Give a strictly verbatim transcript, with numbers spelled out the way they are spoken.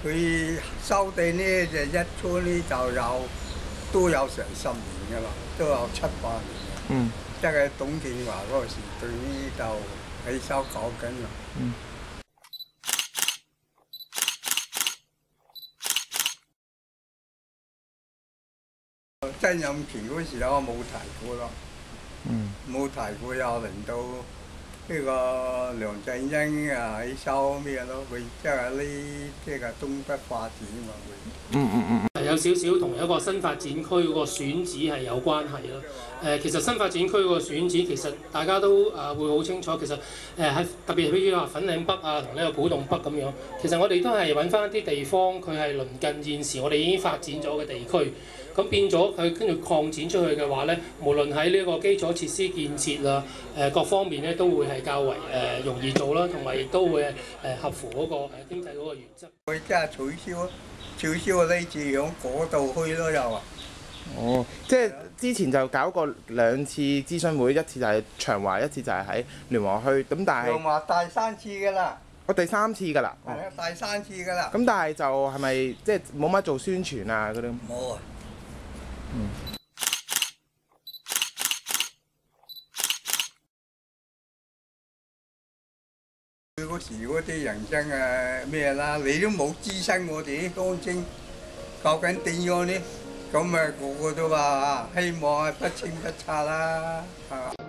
佢收地呢就一村呢就有都有成十年噶啦，都有七八年。 嗯。 即係董建華嗰個時對呢就起收搞緊啦。 嗯。 曾蔭權嗰時我冇提過咯。 嗯。 冇提過又輪到呢個梁振英啊起收咩咯？佢即係呢即係東北發展嘛佢。 嗯嗯嗯。 有少少同一個新發展區嗰個選址係有關係咯。誒，其實新發展區嗰個選址其實大家都誒會好清楚。其實誒喺特別係譬如話粉嶺北啊同呢個古洞北咁樣，其實我哋都係揾翻一啲地方，佢係鄰近現時我哋已經發展咗嘅地區。咁變咗佢跟住擴展出去嘅話咧，無論喺呢個基礎設施建設啊，誒各方面咧都會係較為誒容易做啦，同埋亦都會誒合乎嗰個誒經濟嗰個原則。 佢即係取消取消呢次響嗰度去咯又啊。 哦，即係之前就搞過兩次諮詢會，一次就係長華，一次就係喺聯和墟。咁但係長華第三次㗎啦。 我第三次㗎啦。 係啊，第三次㗎啦。 咁但係就係咪即係冇乜做宣傳啊嗰啲？ 冇啊。 嗯。 佢嗰時嗰啲人真係咩啦？你都冇諮詢我哋啲鄉親，究竟點樣呢？咁啊個個都話希望係不清不拆啦，係嘛？